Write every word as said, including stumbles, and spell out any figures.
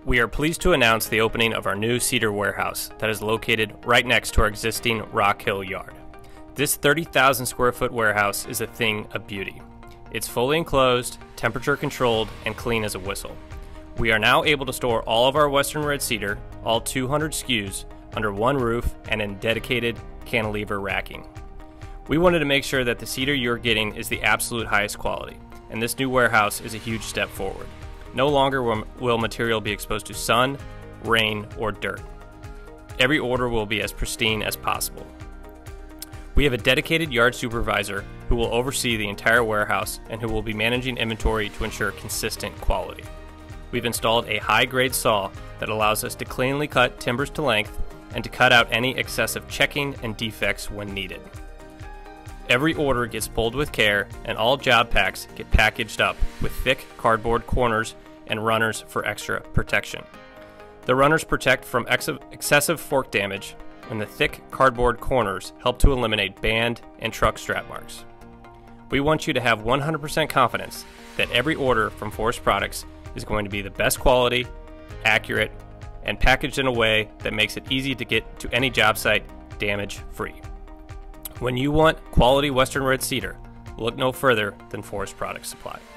We are pleased to announce the opening of our new cedar warehouse that is located right next to our existing Rock Hill yard. This thirty thousand square foot warehouse is a thing of beauty. It's fully enclosed, temperature controlled, and clean as a whistle. We are now able to store all of our Western Red Cedar, all two hundred S K Us, under one roof and in dedicated cantilever racking. We wanted to make sure that the cedar you're getting is the absolute highest quality, and this new warehouse is a huge step forward. No longer will material be exposed to sun, rain, or dirt. Every order will be as pristine as possible. We have a dedicated yard supervisor who will oversee the entire warehouse and who will be managing inventory to ensure consistent quality. We've installed a high-grade saw that allows us to cleanly cut timbers to length and to cut out any excessive checking and defects when needed. Every order gets pulled with care, and all job packs get packaged up with thick cardboard corners and runners for extra protection. The runners protect from ex excessive fork damage, and the thick cardboard corners help to eliminate band and truck strap marks. We want you to have one hundred percent confidence that every order from Forest Products is going to be the best quality, accurate, and packaged in a way that makes it easy to get to any job site damage-free. When you want quality Western Red Cedar, look no further than Forest Products Supply.